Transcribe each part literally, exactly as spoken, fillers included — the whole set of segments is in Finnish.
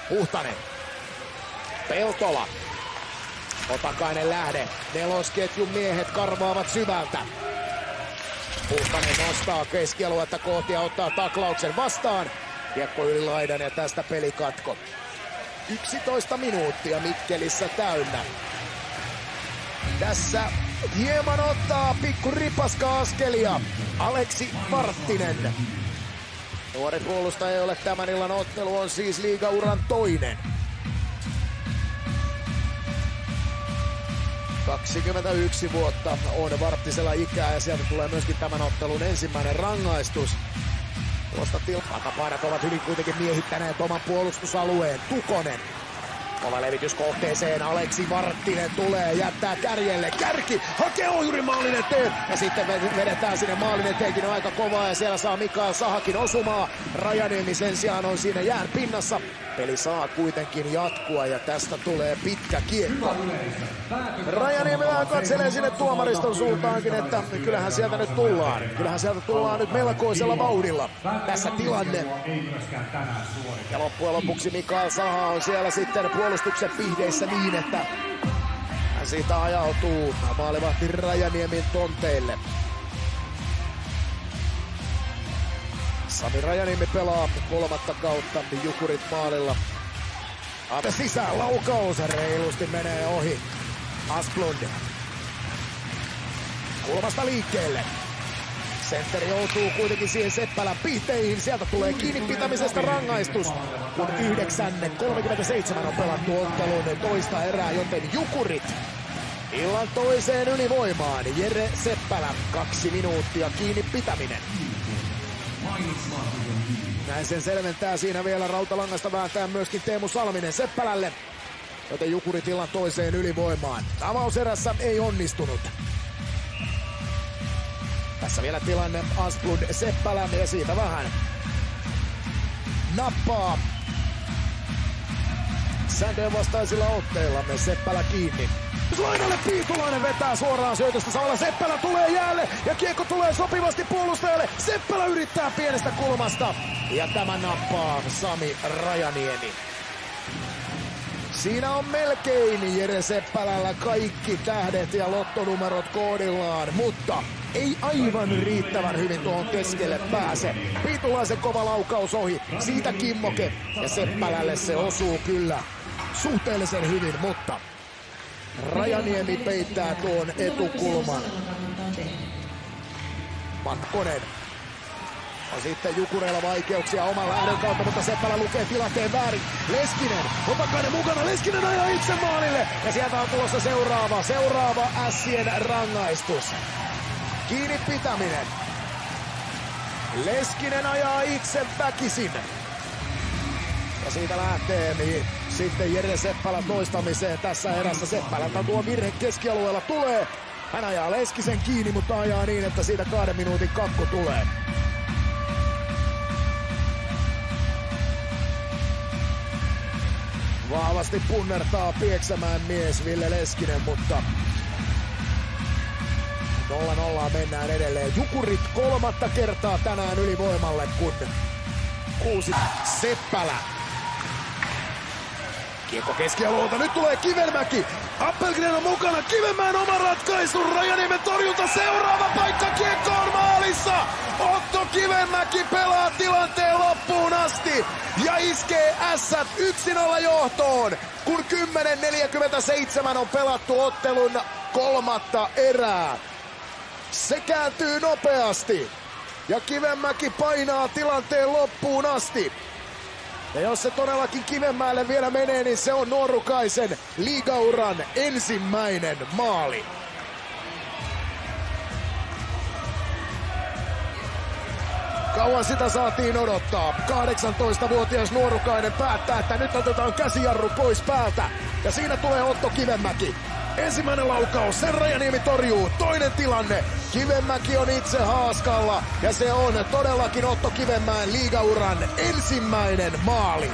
Huhtanen. Peltola. Otakainen lähde. Nelosketjun miehet karvaavat syvältä. Huhtanen nostaa keskialuetta kohti ja ottaa taklauksen vastaan. Kiekko yli laidan ja tästä pelikatko. yksitoista minuuttia Mikkelissä täynnä. Tässä hieman ottaa pikku ripaska askelia Aleksi Varttinen. Nuori puolustaja ei ole tämän illan ottelu, on siis liigauran toinen. kaksikymmentäyksi vuotta on Varttisella ikää ja sieltä tulee myöskin tämän ottelun ensimmäinen rangaistus. Tuosta takapainat ovat hyvin kuitenkin miehittäneet oman puolustusalueen. Tukonen. Kova levitys kohteeseen. Aleksi Varttinen tulee, jättää kärjelle. Kärki hakee ohjurin maalin eteen. Ja sitten vedetään sinne maalin eteenkin aika kovaa. Ja siellä saa Mikael Sahakin osumaa. Rajaniemi sen sijaan on siinä jään pinnassa. Peli saa kuitenkin jatkua ja tästä tulee pitkä kiekko. Rajaniemi vähän katselee sinne tuomariston suuntaankin, että kyllähän sieltä nyt tullaan. Kyllähän sieltä tullaan nyt melkoisella vauhdilla. Tässä tilanne. Ja loppujen lopuksi Mikael Saha on siellä sitten puolustuksen pihdeissä niin, että hän siitä ajautuu maalivahti Rajaniemin tonteille. Sami Rajaniemi pelaa kolmatta kautta Jukurit maalilla. Ate sisään, laukaus reilusti menee ohi. Asplund. Kulmasta liikkeelle. Sentteri joutuu kuitenkin siihen Seppälän pihteihin. Sieltä tulee kiinni pitämisestä rangaistus. Kun yhdeksän kolmekymmentäseitsemän on pelattu ottelun toista erää, joten Jukurit illan toiseen ylivoimaan. Jere Seppälä, kaksi minuuttia kiinni pitäminen. Näin sen selventää siinä vielä rautalangasta vääntää myöskin Teemu Salminen Seppälälle. Joten Jukurit illan toiseen ylivoimaan. Avauserässä ei onnistunut. Tässä vielä tilanne Asplund Seppälä ja siitä vähän nappaa. Sändeen vastaisilla otteilla me Seppälä kiinni. Lainalle Piitulainen vetää suoraan syötöstä samalla. Seppälä tulee jäälle ja kiekko tulee sopivasti puolustajalle. Seppälä yrittää pienestä kulmasta ja tämä nappaa Sami Rajaniemi. Siinä on melkein Jere Seppälällä kaikki tähdet ja lottonumerot koodillaan, mutta ei aivan riittävän hyvin tuohon keskelle pääse. Piitulaisen kova laukaus ohi, siitä kimmoke ja Seppälälle se osuu kyllä suhteellisen hyvin, mutta Rajaniemi peittää tuon etukulman. Matkonen. On sitten Jukureilla vaikeuksia oman lähdön kautta, mutta Seppälä lukee tilanteen väärin. Leskinen, Otakainen mukana, Leskinen ajaa itse maalille. Ja sieltä on tulossa seuraava, seuraava Ässien rangaistus. Kiinni pitäminen. Leskinen ajaa itse väkisin. Ja siitä lähtee niin sitten Jere Seppälä toistamiseen tässä erässä. Seppälältä tuo virhe keskialueella tulee. Hän ajaa Leskisen kiinni, mutta ajaa niin, että siitä kahden minuutin kakku tulee. Vahvasti punnertaa Pieksämään mies Ville Leskinen, mutta nolla nolla mennään edelleen. Jukurit kolmatta kertaa tänään ylivoimalle, kun kuusi Seppälä. Kiekko keskialueelta, nyt tulee Kivenmäki. Appelgren on mukana, Kivenmäen oma ratkaisu, Rajaniemen torjunta, seuraava paikka, kiekko on maalissa. Otto Kivenmäki pelaa tilanteen loppuun asti ja iskee Ässät yksi nolla johtoon, kun kymmenen neljäkymmentäseitsemän on pelattu ottelun kolmatta erää. Se kääntyy nopeasti ja Kivenmäki painaa tilanteen loppuun asti. Ja jos se todellakin Kivenmäelle vielä menee, niin se on Nuorukaisen liigauran ensimmäinen maali. Kauan sitä saatiin odottaa. kahdeksantoistavuotias Nuorukainen päättää, että nyt otetaan käsijarru pois päältä. Ja siinä tulee Otto Kivenmäki. Ensimmäinen laukaus, sen Rajaniemi torjuu. Toinen tilanne, Kivenmäki on itse haaskalla. Ja se on todellakin Otto Kivenmäen liigauran ensimmäinen maali.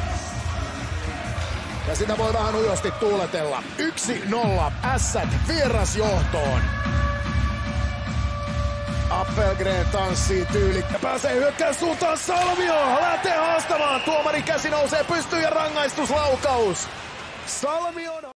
Ja sitä voi vähän ujosti tuuletella. yksi nolla Ässät vierasjohtoon. Appelgren tanssii tyylikkä. Pääsee hyökkäys suuntaan, Salmio lähtee haastamaan. Tuomarin käsi nousee pystyyn ja rangaistuslaukaus. Salmi on...